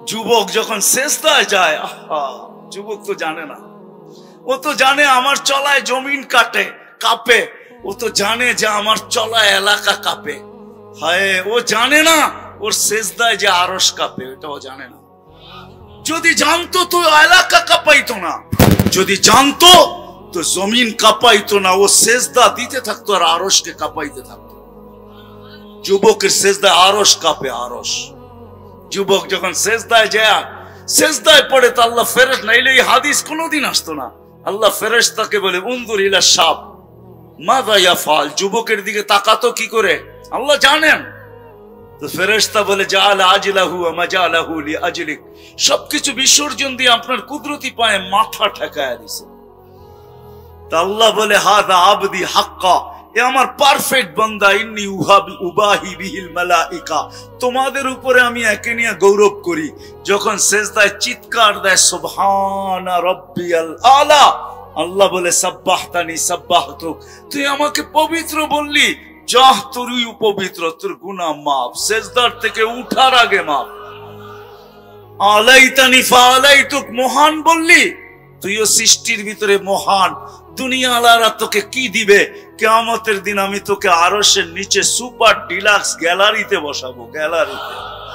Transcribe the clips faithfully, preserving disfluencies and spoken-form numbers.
যুবক যখন সেজদায় যায়, আহা, যুবক তো জানে না, ও তো জানে আমার চলায় জমিন কাটে কাঁপে, ও তো জানে যে আমার চলায় এলাকা কাঁপে। হায়, ও জানে না ওর সেজদায় যে আরশ কাঁপে, এটা ও জানে না। যদি জানতো তো এলাকা কাঁপাইতো না, যদি জানতো তো জমিন কাঁপাইতো না, ও সেজদা দিতে থাকতো আর আরশকে কাঁপাইতে থাকতো। যুবকের সেজদায় আরশ কাঁপে, আরশ। যুবক যখন সেজদায় যায়, সেজদায় পড়ে তো আল্লাহ ফেরেশতা, নাইলে এই হাদিস কোনোদিন আসতো না। আল্লাহ ফেরেশতাকে বলে উনজুর ইলা শাব মাযা ইয়াফআল, যুবকের দিকে তাকাতো কি করে আল্লাহ জানেন। তো ফেরেশতা বলে জাআলা আজলাহু ওয়া মাজালাহু লিআজলিক, সবকিছু বিসর্জন দিয়ে আপনার কুদরতি পায়ে মাথা ঠেকায়া দিয়েছে। তা আল্লাহ বলে হাযা আবদি হাক্কা, এ আমার পারফেক্ট বান্দা, ইন্নী উহাবি উবাহি বিহিল মালাইকা, তোমাদের উপরে আমি একে নিয়ে গৌরব করি। যখন সেজদায় চিৎকার দেয় সুবহানা রাব্বিয়াল আলা, আল্লাহ বলে সাব্বাহতানি সাব্বাহতুক, তুই আমাকে পবিত্র বললি, যাহ তুই পবিত্র, তোর গুনাহ মাফ, সেজদার থেকে উঠার আগে মাফ। আলাইতানি ফাআলাইতুক, মহান বললি, তুইও সৃষ্টির ভিতরে মহান। দুনিয়া আলারা তোকে কি দিবে? কিয়ামতের দিন আমি তোকে আরশের নিচে সুপার ডিলাক্স গ্যালারিতে বসাবো। গ্যালারিতে,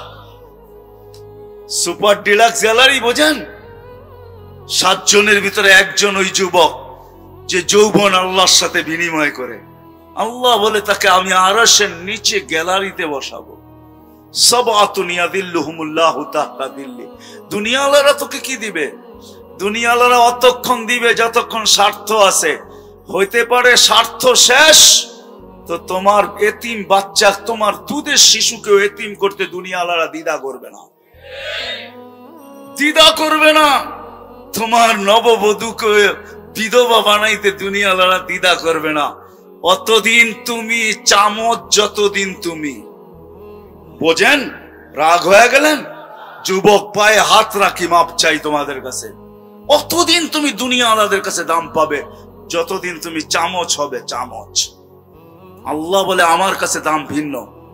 সুপার ডিলাক্স গ্যালারি বোঝেন? সাতজনের ভিতরে একজন ওই যুবক যে যৌবন আল্লাহর সাথে বিনিময় করে। আল্লাহ বলে তাকে আমি আরশের নিচে গ্যালারিতে বসাবো। সাবআতুন ইয়াযিল্লুহুমুল্লাহু তাহতা দিল্লি। দুনিয়া আলারা তোকে কি দিবে? দুনিয়ালারা অতক্ষণ দিবে যতক্ষণ স্বার্থ আছে। হইতে পারে স্বার্থ শেষ তো তোমার এতিম বাচ্চা, তোমার দুধের শিশুকেও এতিম করতে দুনিয়ালারা দ্বিধা করবে না, দ্বিধা করবে না। তোমার নববধূকে বিধবা বানাইতে দুনিয়ালারা দ্বিধা করবে না। অতদিন তুমি চামচ, যতদিন তুমি বোঝেন। রাগ হয়ে গেলেন? যুবক পায়ে হাত রাখি, মাপ চাই তোমাদের কাছে। অতদিন তুমি দুনিয়া আলাদের কাছে দাম পাবে যতদিন তুমি চামচ হবে, চামচ। আল্লাহ বলে আমার কাছে দাম ভিন্ন,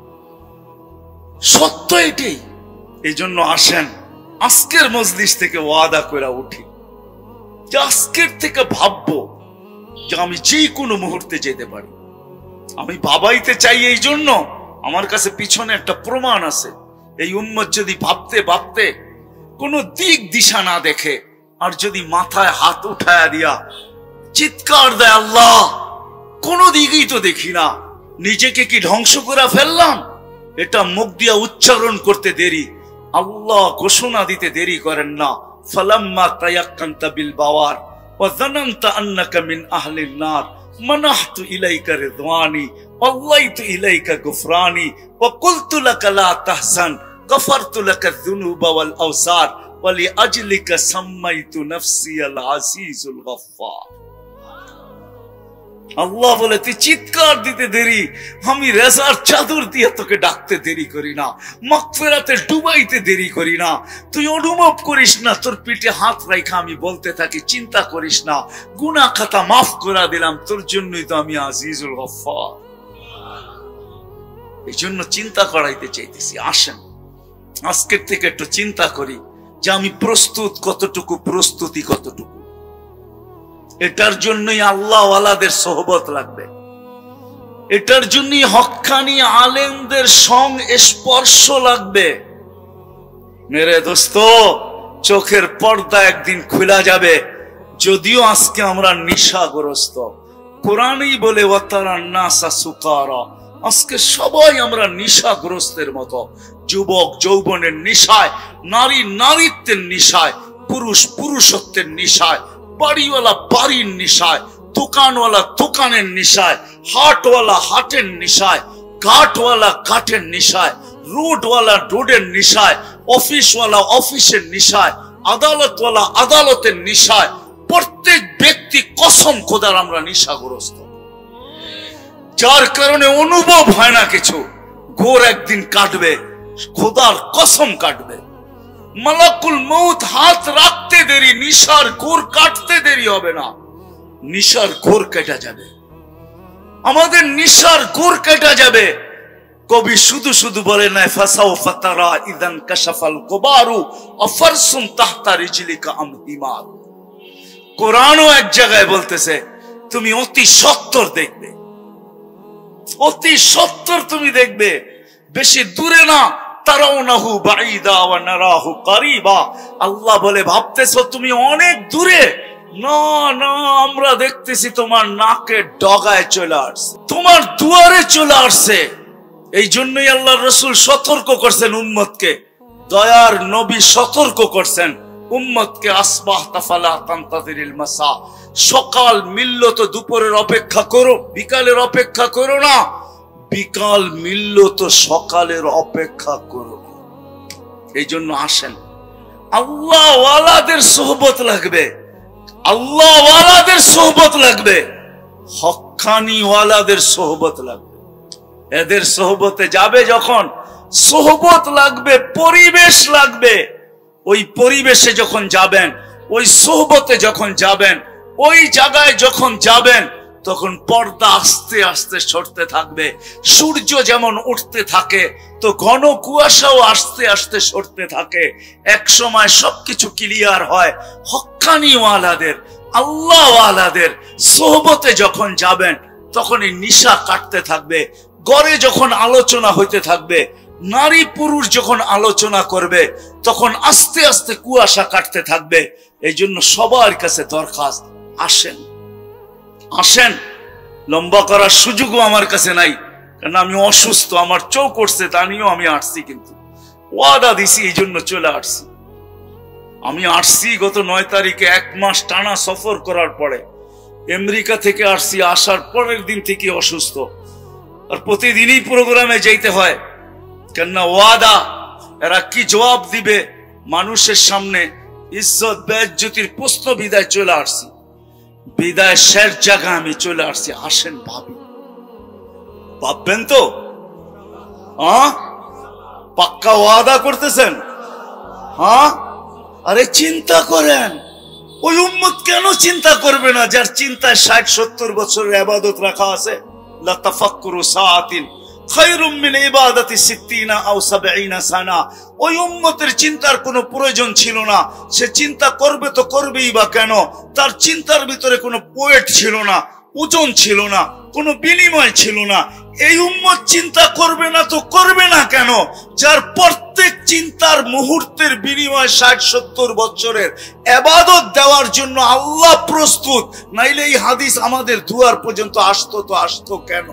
সত্য এটাই। এই জন্য আসেন আজকের মজলিস থেকে ওয়াদা করে উঠি যে আজকের থেকে ভাববো যে আমি যে কোনো মুহূর্তে যেতে পারি। আমি ভাবাইতে চাই এই জন্য আমার কাছে পিছনে একটা প্রমাণ আছে। এই উম্মত যদি ভাবতে ভাবতে কোনো দিক দিশা না দেখে আর যদি মাথায় হাত উঠায়া দিয়া চিৎকার দেয় আল্লাহ, কোনো দিকেই তো দেখি না, নিজেকে কি ধ্বংস করে ফেললাম, এটা মুখ দিয়া উচ্চারণ করতে দেরি, আল্লাহ ঘোষণা দিতে দেরি করেন না। ফালাম্মা তায়াক্কানতা বিল বাওয়ার ওয়া যানানতা আন্নাকা মিন আহলিন নার মানাহতু ইলাইকা রিদওয়ানি ওয়াল্লাইতু ইলাইকা গুফরানি ওয়া কুলতু লাকা লা তাহসান গফারতু লাকা যুনুবা ওয়াল আওসার ওয়ালি আজলিকা সাম্মাইতু নাফসি আল আজিজুল গফফার। আল্লাহ বলে তুই চিৎকার দিতে দেরি, আমি রেজার চাদর দিয়ে তোকে ডাকতে দেরি করি না, মাগফিরাতে ডুবাইতে দেরি করি না। তুই অনুভব করিস না, তোর পিঠে হাত রাখা আমি বলতে থাকি চিন্তা করিস না, গুনাহ খাতা মাফ করে দিলাম, তোর জন্যই তো আমি আজিজুল গফফার। এই জন্য চিন্তা করাইতে চাইতেছি। আসেন আজকের থেকে একটু চিন্তা করি যে আমি প্রস্তুত কতটুকু, প্রস্তুতি কতটুকু। এটার জন্যই আল্লাহ ওয়ালাদের সোহবত লাগবে, এটার জন্যই হক্কানি আলেমদের সং স্পর্শ লাগবে। মেরে দোস্ত, চোখের পর্দা একদিন খুলে যাবে। যদিও আজকে আমরা নেশাগ্রস্ত, কোরআনই বলে ওয়াতারান নাসা সুকারা, আজকে সবাই আমরা নেশাগ্রস্তের মতো। যুবক যৌবনের নেশায়, নারী নারীত্বের নেশায়, পুরুষ পুরুষত্বের নেশায়, বাড়িওয়ালা বাড়ির নেশায়, দোকানওয়ালা দোকানের নেশায়, হাটওয়ালা হাটের নেশায়, ঘাটওয়ালা ঘাটের নেশায়, রোডওয়ালা রোডের নেশায়, অফিসওয়ালা অফিসের নেশায়, আদালতওয়ালা আদালতের নেশায়। প্রত্যেক ব্যক্তি কসম খোদার আমরা নেশাগ্রস্ত, যার কারণে অনুভব হয় না কিছু। ঘোর একদিন কাটবে, খোদার কসম কাটবে। মালাকুল মউত হাত রাখতে দেরি, নিশার ঘোর কাটতে দেরি হবে না, নিশার ঘোর কেটে যাবে। আমাদের নিশার ঘোর কেটে যাবে। কবি শুধু শুধু বলে নাই ফাসাউফা তারা ইদান কাশাফাল কুবারু আফারসুম তাহতা রিজলিকা আম হিমার। কোরআনও এক জায়গায় বলতেছে তুমি অতি সত্তর দেখবে, অতি সত্তর তুমি দেখবে, বেশি দূরে না। তারাউনাহু বাঈদা ওয়া নারাহু কারীবা। আল্লাহ বলে ভাবতেছো তুমি অনেক দূরে, না না আমরা দেখতেছি তোমার নাকের ডগায় চলে আসছে, তোমার দুয়ারে চলে আসছে। এই জন্যই আল্লাহর রাসূল সতর্ক করছেন উম্মতকে, দয়ার নবী সতর্ক করছেন উম্মতকে, আসবাহতা ফালা তানতাযিরিল মাসা, সকাল মিলল তো দুপুরের অপেক্ষা করো, বিকালের অপেক্ষা করো না, বিকাল মিলল তো সকালের অপেক্ষা করো। এই জন্য আসেন, আল্লাহ ওয়ালাদের সোহবত লাগবে, আল্লাহ ওয়ালাদের সোহবত লাগবে, হক্কানি ওয়ালাদের সোহবত লাগবে। এদের সোহবতে যাবে যখন, সোহবত লাগবে, পরিবেশ লাগবে। ওই পরিবেশে যখন যাবেন, ওই সোহবতে যখন যাবেন, ওই জায়গায় যখন যাবেন, তখন পর্দা আস্তে আস্তে সরতে থাকবে। সূর্য যেমন উঠতে থাকে তো ঘন কুয়াশাও আস্তে আস্তে সরতে থাকে। এক সময় সবকিছু ক্লিয়ার হয়। হক্কানি ওয়ালাদের, আল্লাহ ওয়ালাদের সোহবতে যখন যাবেন, তখন এই নিশা কাটতে থাকবে। গড়ে যখন আলোচনা হইতে থাকবে, নারী পুরুষ যখন আলোচনা করবে, তখন আস্তে আস্তে কুয়াশা কাটতে থাকবে। এই জন্য সবার কাছে দরখাস্ত, আসেন আসেন। লম্বা করার সুযোগও আমার কাছে নাই, কারণ আমি অসুস্থ, আমার চোখ করছে, তা নিয়েও আমি আসছি, কিন্তু ওয়াদা দিছি এই জন্য চলে আসছি। আমি আসছি গত নয় তারিখে, এক মাস টানা সফর করার পরে আমেরিকা থেকে আসছি। আসার পরের দিন থেকে অসুস্থ, আর প্রতিদিনই প্রোগ্রামে যাইতে হয়, কেননা ওয়াদা। এরা কি জবাব দিবে মানুষের সামনে? ইজ্জত বেজ্জতির প্রশ্ন বিদায় চলে আসছি, বিদায় শেষ জায়গা আমি চলে আসছি। আসেন ভাবি, ভাববেন তো? হ্যাঁ, পাক্কা ওয়াদা করতেছেন? হ্যাঁ, আরে চিন্তা করেন, ওই উম্মত কেন চিন্তা করবে না যার চিন্তায় ষাট সত্তর বছরের ইবাদত রাখা আছে? লা তাফাক্কুরু সাআতিন খায়রুম মিন ইবাদাতি সিত্তিনা আও সাবঈনা সানা। ওই উম্মতের চিন্তার কোনো প্রয়োজন ছিল না। সে চিন্তা করবে তো করবেই বা কেন? তার চিন্তার ভিতরে কোনো ওয়েট ছিল না, ওজন ছিল না, কোনো বিনিময় ছিল না। এই উম্মত চিন্তা করবে না তো করবে না কেন? যার প্রত্যেক চিন্তার মুহূর্তের বিনিময় ষাট সত্তর বছরের ইবাদত দেওয়ার জন্য আল্লাহ প্রস্তুত। নাইলে এই হাদিস আমাদের দুয়ার পর্যন্ত আসতো তো আসতো কেন?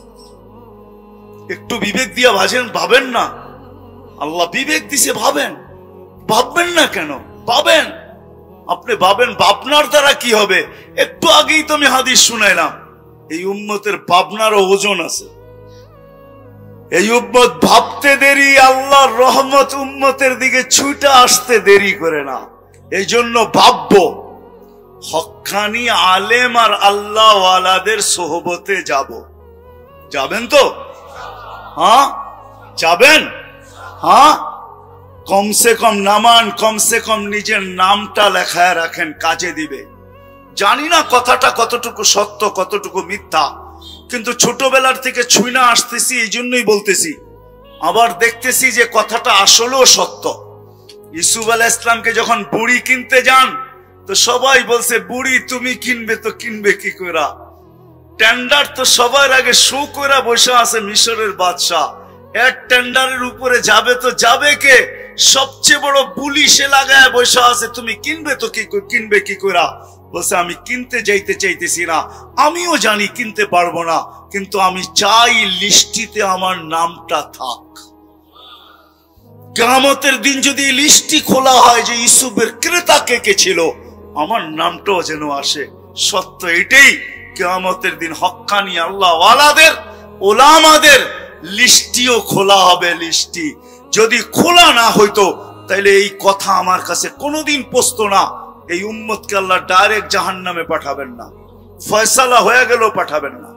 একটু বিবেক দিয়ে ভাবেন, ভাবেন না? আল্লাহ বিবেক দিছে, ভাবেন, ভাববেন না কেন? ভাবেন, আপনি ভাবেন। ভাবনার দ্বারা কি হবে? একটু আগেই তো আমি হাদিস শুনাইলাম, এই উম্মতের ভাবনারও ওজন আছে। এই উম্মত ভাবতে দেরি, আল্লাহর রহমত উম্মতের দিকে ছুটে আসতে দেরি করে না। এই জন্য ভাববো, হক্কানি আলেম আর আল্লাহ ওয়ালাদের সোহবতে যাব। যাবেন তো? হ্যাঁ, যাবেন? হ্যাঁ, কমসে কম নামান, কমসে কম নিজের নামটা লেখায় রাখেন, কাজে দিবে। জানি না কথাটা কতটুকু সত্য কতটুকু মিথ্যা, কিন্তু ছোটবেলার থেকে ছুঁইনা আসতেছি, এই জন্যই বলতেছি। আবার দেখতেছি যে কথাটা আসলেও সত্য। ইউসুফ আলাইহিস সালামকে যখন বুড়ি কিনতে যান, তো সবাই বলছে বুড়ি তুমি কিনবে তো কিনবে কি কইরা? টেন্ডার তো সবার আগে শো কইরা বসে আছে মিশরের বাদশাহ। এর টেন্ডারের উপরে যাবে তো যাবে কে? সবচেয়ে বড় বুলি সে লাগায় বসে আছে, তুমি কিনবে তো কি কিনবে কি কইরা? বলছে আমি কিনতে যাইতে চাইতেছি না, আমিও জানি কিনতে পারবো না, কিন্তু আমি চাই লিস্টিতে আমার নামটা থাক। কিয়ামতের দিন যদি লিস্টি খোলা হয় যে ইউসুফের ক্রেতা কে কে ছিল, আমার নামটাও যেন আসে। সত্য এটাই, কিয়ামতের দিন হক্কানি আল্লাহ ওয়ালাদের, ওলামাদের লিস্টিও খোলা হবে। লিস্টি যদি খোলা না হইতো, তাইলে এই কথা আমার কাছে কোনোদিন পৌঁছতো না। এই উম্মতকে আল্লাহ ডাইরেক্ট জাহান্নামে পাঠাবেন না, ফয়সালা হয়ে গেল পাঠাবেন না,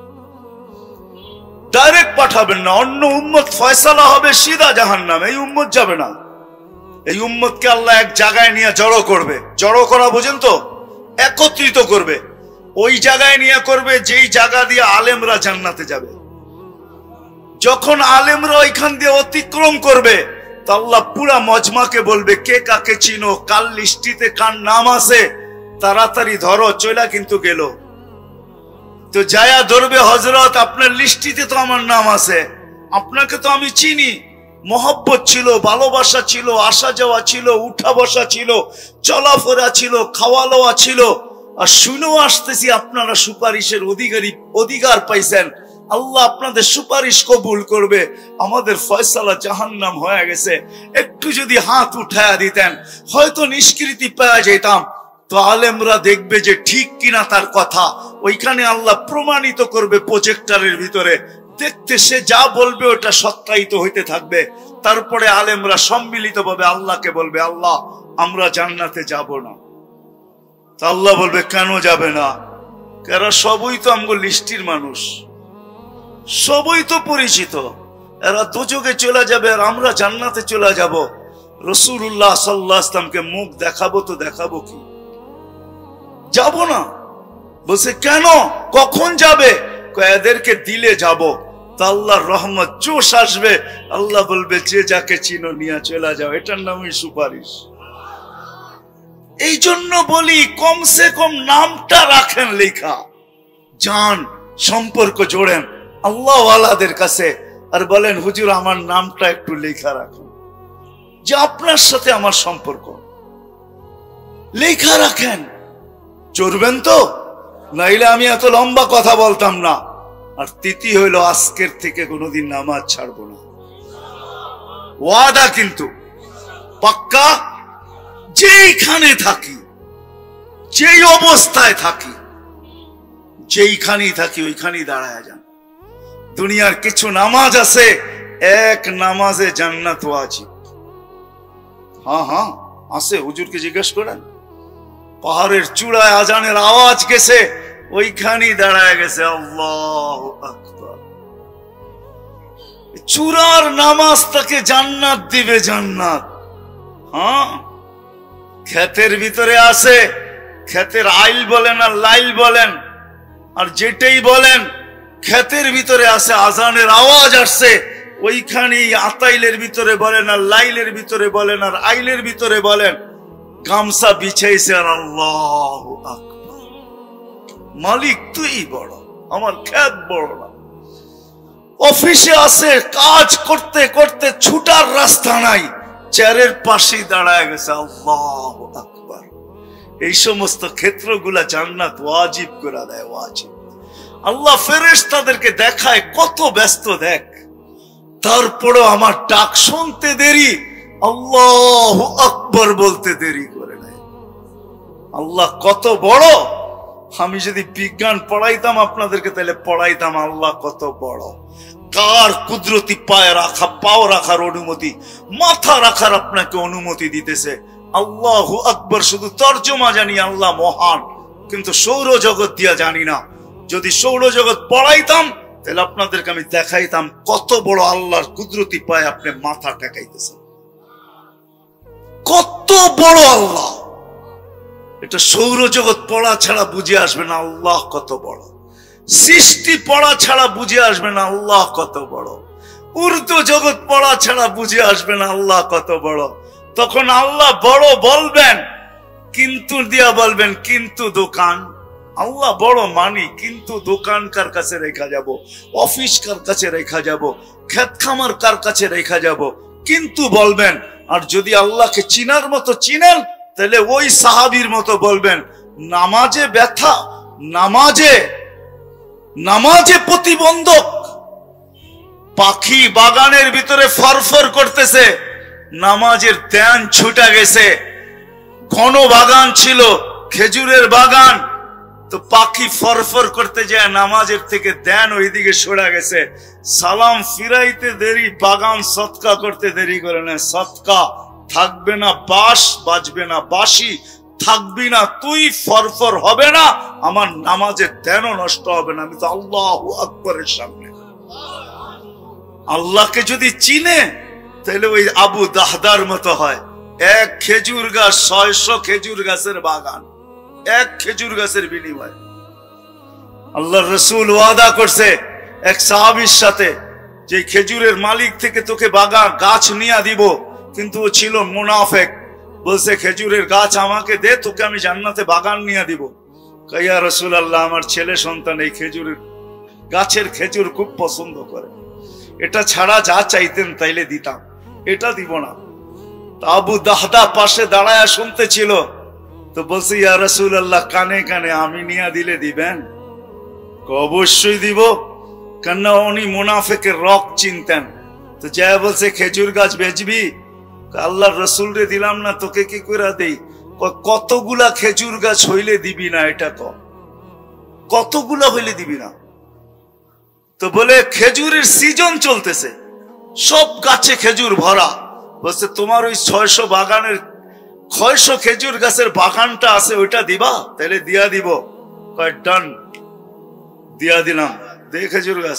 ডাইরেক্ট পাঠাবেন না। অন্য উম্মত ফয়সালা হবে সিধা জাহান্নামে, এই উম্মত যাবে না। এই উম্মতকে আল্লাহ এক জায়গায় নিয়ে জড়ো করবে। জড়ো করা বোঝেন তো? একত্রিত করবে, ওই জায়গায় নিয়ে করবে যেই জায়গা দিয়ে আলেমরা জান্নাতে যাবে। যখন আলেমরা ওইখান দিয়ে অতিক্রম করবে তো আল্লাহ পুরা মজমাকে বলবে কে কাকে চিনো, কাল লিস্টিতে কার নাম আছে তাড়াতাড়ি ধরো, চলা কিন্তু গেল। তো যায়া ধরবে, হযরত আপনার লিস্টিতে তো আমার নাম আছে, আপনাকে তো আমি চিনি, মহব্বত ছিল, ভালোবাসা ছিল, আসা যাওয়া ছিল, উঠা বসা ছিল, চলাফেরা ছিল, খাওয়া লওয়া ছিল, আর শুনেও আসতেছি আপনারা সুপারিশের অধিকারী অধিকার পাইছেন, আল্লাহ আপনাদের সুপারিশ কবুল করবে, আমাদের ফয়সালা জাহান্নাম হয়ে গেছে, একটু যদি হাত উঠায়া দিতেন হয়তো নিষ্কৃতি পাওয়া যেতাম। তো আলেমরা দেখবে যে ঠিক কিনা তার কথা, ওইখানে আল্লাহ প্রমাণিত করবে প্রজেক্টরের ভিতরে, দেখতে সে যা বলবে ওটা সত্যায়িত হইতে থাকবে। তারপরে আলেমরা সম্মিলিত ভাবে আল্লাহকে বলবে আল্লাহ আমরা জান্নাতে যাব না। তা আল্লাহ বলবে কেন যাবে না? এরা সবই তো আমগো লিস্টির মানুষ, সবই তো পরিচিত, এরা দুযোগে চলে যাবে আর আমরা জান্নাতে চলে যাব। রাসূলুল্লাহ সাল্লাল্লাহু আলাইহি ওয়াসাল্লামকে মুখ দেখাবো তো দেখাবো কি? যাব না। বলছে কেন, কখন যাবে? এদেরকে দিলে যাব, তা আল্লাহর রহমত জোশ আসবে, আল্লাহ বলবে যে যাকে চিনো নিয়ে চলে যাও, এটার নামই সুপারিশ। এই জন্য বলি কমসে কম নামটা রাখেন লেখা, যান সম্পর্ক জোড়েন আল্লাহ ওয়ালাদের কাছে, আর বলেন হুজুর আমার নামটা একটু লেখা রাখুন, যে আপনার সাথে আমার সম্পর্ক লেখা রাখেন। চড়বেন তো, নাইলে আমি এত লম্বা কথা বলতাম না। আর তিথি হইল আজকের থেকে কোনোদিন নামাজ ছাড়বো না, ওয়াদা কিন্তু পাক্কা। যেইখানে থাকি, যেই অবস্থায় থাকি, যেইখানেই থাকি ওইখানেই দাঁড়ায় যান। দুনিয়ার কিছু নামাজ আছে, এক নামাজে জান্নাত ওয়াজিব। হ্যাঁ হ্যাঁ আছে, হুজুরকে জিজ্ঞেস করেন। পাহাড়ের চূড়ায় আজানের আওয়াজ গেছে, ওইখানেই দাঁড়ায় গেছে আল্লাহু আকবার। চূড়ার নামাজ তাকে জান্নাত দিবে, জান্নাত। হ্যাঁ, ক্ষেতের ভিতরে আছে, ক্ষেতের আইল বলেন আর লাইল বলেন আর যেটাই বলেন, ক্ষেতের ভিতরে আছে, আজানের আওয়াজ আসছে, ওইখানেই আতাইলের ভিতরে বলেন আর লাইলের ভিতরে বলেন আর আইলের ভিতরে বলেন, গামছা বিছাইছে আর আল্লাহু আকবার। মালিক তুই বড়, আমার ক্ষেত বড় না। অফিসে আছে, কাজ করতে করতে ছুটার রাস্তা নাই, চেয়ারের পাশে দাঁড়ায় গেছে আল্লাহু আকবার। এই সমস্ত ক্ষেত্রগুলা জান্নাত ওয়াজিব করে দেয়, ওয়াজিব। আল্লাহ ফেরেশতাদেরকে দেখায় কত ব্যস্ত দেখ, তারপরও আমার ডাক শুনতে দেরি, আল্লাহু আকবার বলতে দেরি করে নেয়। আল্লাহ কত বড়। আমি যদি বিজ্ঞান পড়াইতাম আপনাদেরকে, তাহলে পড়াইতাম আল্লাহ কত বড়। কার কুদরতি পায়ে রাখা, পাও রাখার অনুমতি, মাথা রাখার আপনাকে অনুমতি দিতেছে। আল্লাহু আকবার শুধু তর্জমা জানি আল্লাহ মহান, কিন্তু সৌরজগৎ দিয়া জানি না। যদি সৌরজগৎ পড়াইতাম তাহলে আপনাদেরকে আমি দেখাইতাম কত বড় আল্লাহর কুদরতি পায়ে আপনি মাথা ঠেকাইতেছেন, কত বড় আল্লাহ। এটা সৌরজগৎ পড়া ছাড়া বুঝে আসবে না আল্লাহ কত বড়। সৃষ্টি পড়া ছাড়া বুঝে আসবে না আল্লাহ কত বড়। উর্দু জগৎ পড়া ছাড়া বুঝে আসবে না আল্লাহ কত বড়। তখন আল্লাহ বড় বলবেন, কিন্তু দিয়া বলবেন কিন্তু দোকান। আল্লাহ বড় মানি, কিন্তু দোকান কার কাছে রেখা যাব, অফিস কার কাছে রেখা যাব, ক্ষেত খামার কার কাছে রেখা যাব, কিন্তু বলবেন। আর যদি আল্লাহকে চিনার মতো চিনেন, তাহলে ওই সাহাবীর মতো বলবেন, নামাজে ব্যথা, নামাজে নামাজে প্রতিবন্ধক। পাখি বাগানের ভিতরে ফরফর করতেছে, নামাজের ধ্যান ছুটা গেছে। ঘন বাগান ছিল, খেজুরের বাগান, তো পাখি ফরফর করতে যায়, নামাজের থেকে ধ্যান ওইদিকে সরে গেছে। সালাম ফিরাইতে দেরি, বাগান সৎকা করতে দেরি করে না। সৎকা থাকবে না, বাস বাজবে না, বাসি থাকবি না, তুই ফরফর হবে না, আমার নামাজের ধ্যানও নষ্ট হবে না। আমি তো আল্লাহু আকবারের সামনে। আল্লাহকে যদি চিনে তাহলে ওই আবু দাহদার মতো হয়। এক খেজুর গাছ, ছয়শ খেজুর গাছের বাগান, এক খেজুর গাছের বিনিময়ে। আল্লাহর রাসূল ওয়াদা করছে এক সাহাবীর সাথে, যে খেজুরের মালিক থেকে তোকে বাগান গাছ নিয়ে দিব, কিন্তু ও ছিল মুনাফেক। বলছে খেজুরের গাছ আমাকে দে, তোকে আমি জান্নাতে বাগান নিয়ে দিব। ইয়া রাসূলুল্লাহ, আমার ছেলে সন্তান এই খেজুরের গাছের খেজুর খুব পছন্দ করে, এটা ছাড়া যা চাইতেন তাইলে দিতাম, এটা দিব না। আবু দাহদা পাশে দাঁড়ায় শুনতে ছিল, তো বলছে ইয়া রাসূলুল্লাহ, কানে কানে আমি নিয়ে দিলে দিবেন? অবশ্যই দিব, কেননা উনি মুনাফিকের রক চিনতেন। তো যা বলছে খেজুর গাছ বেচবি? আল্লাহর রাসূল রে দিলাম না, তোকে কি করে দেই? কতগুলা খেজুর গাছ হইলে দিবি না? এটা তো কতগুলা হইলে দিবি না? তো বলে খেজুরের সিজন চলতেছে, সব গাছে খেজুর ভরা। বলছে তোমার ওই ছয়শো বাগানের ছয়শো খেজুর গাছের বাগানটা আছে, ওইটা দিবা? তাহলে দিয়া দিব। ডান, দিয়া দিলাম। দে খেজুর গাছ।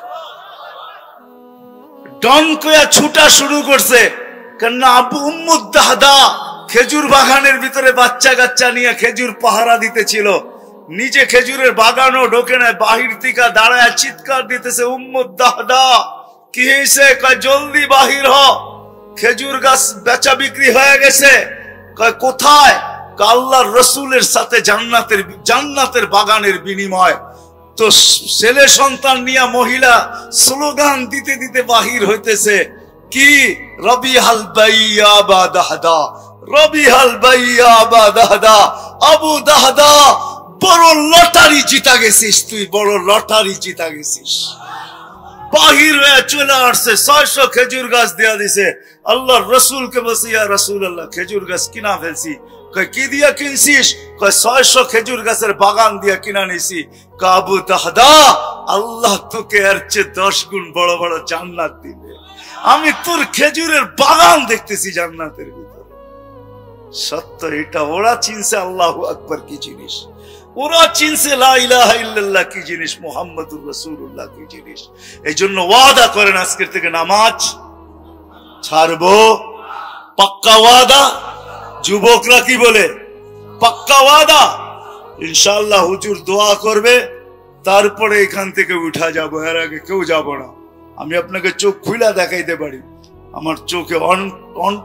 ডন কয়া ছুটা শুরু করছে, কেননা আবু উম্মু দাহদা খেজুর বাগানের ভিতরে বাচ্চা কাচ্চা নিয়ে খেজুর পাহারা দিতেছিল, নিজে খেজুরের বাগানও ঢোকে না, বাহির থেকে দাঁড়ায় চিৎকার দিতেছে, উম্মু দাহদা কি হয়েছে? কয় জলদি বাহির হ, খেজুর গাছ বেচা বিক্রি হয়ে গেছে। কয় কোথায়? আল্লাহর রাসূলের সাথে জান্নাতের জান্নাতের বাগানের বিনিময়। তো ছেলে সন্তান নিয়ে মহিলা স্লোগান দিতে দিতে বাহির হইতেছে, কি? রবিহাল বাইয়া বা দাহদা, রবিহাল বাইয়া বা দাহদা। আবু দাহদা, বড় লটারি জিতা গেছিস তুই, বড় লটারি জিতা গেছিস। বাহির হয়ে চলে আসছে, ছয়শো খেজুর গাছ দেয়া দিছে। আল্লাহর রাসূলকে বলছে, ইয়া রাসূলুল্লাহ, খেজুর গাছ কিনা ফেলছি। কয় কি দিয়া কিনছিস? কয় ছয়শো খেজুর গাছের বাগান দিয়া কিনা নিছি। আবু দাহদা, আল্লাহ তোকে এর চেয়ে দশ গুণ বড় বড় জান্নাত দিবে। আমি তোর খেজুরের বাগান দেখতেছি জান্নাতের ভিতরে। সত্য এটা। ওরা চিনছে আল্লাহু আকবার কি জিনিস, ওরা চিনছে লা ইলাহা ইল্লাল্লাহ কি জিনিস, মুহাম্মাদুর রাসূলুল্লাহ কি জিনিস। এই জন্য ওয়াদা করেন আজকের থেকে নামাজ ছাড়বো, পাক্কা ওয়াদা। যুবকরা কি বলে? পাক্কা ওয়াদা। ইনশাআল্লাহ হুজুর দোয়া করবে, তারপরে এখান থেকে উঠা যাবো, এর আগে কেউ যাব না। আমি আপনাকে চোখ খুলা দেখাইতে পারি, আমার চোখে অন অন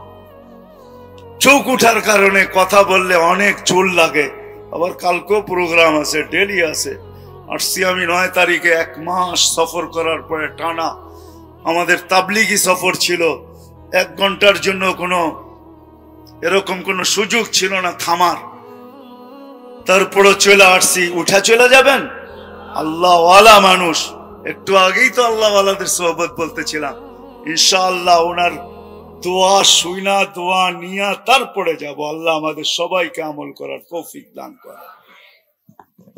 চোখ উঠার কারণে কথা বললে অনেক চুল লাগে। আবার কালকেও প্রোগ্রাম আছে, ডেলি আছে। আসছি আমি নয় তারিখে, এক মাস সফর করার পরে টানা আমাদের তাবলিগি সফর ছিল। এক ঘন্টার জন্য কোনো এরকম কোনো সুযোগ ছিল না থামার, তারপরও চলে আসছি। উঠা চলে যাবেন? আল্লাহ ওয়ালা মানুষ, একটু আগেই তো আল্লাহ ওয়ালাদের সোহবত বলতেছিলাম। ইনশাআল্লাহ ওনার দোয়া শুইনা দোয়া নিয়া তারপরে যাব। আল্লাহ আমাদের সবাইকে আমল করার তৌফিক দান করে।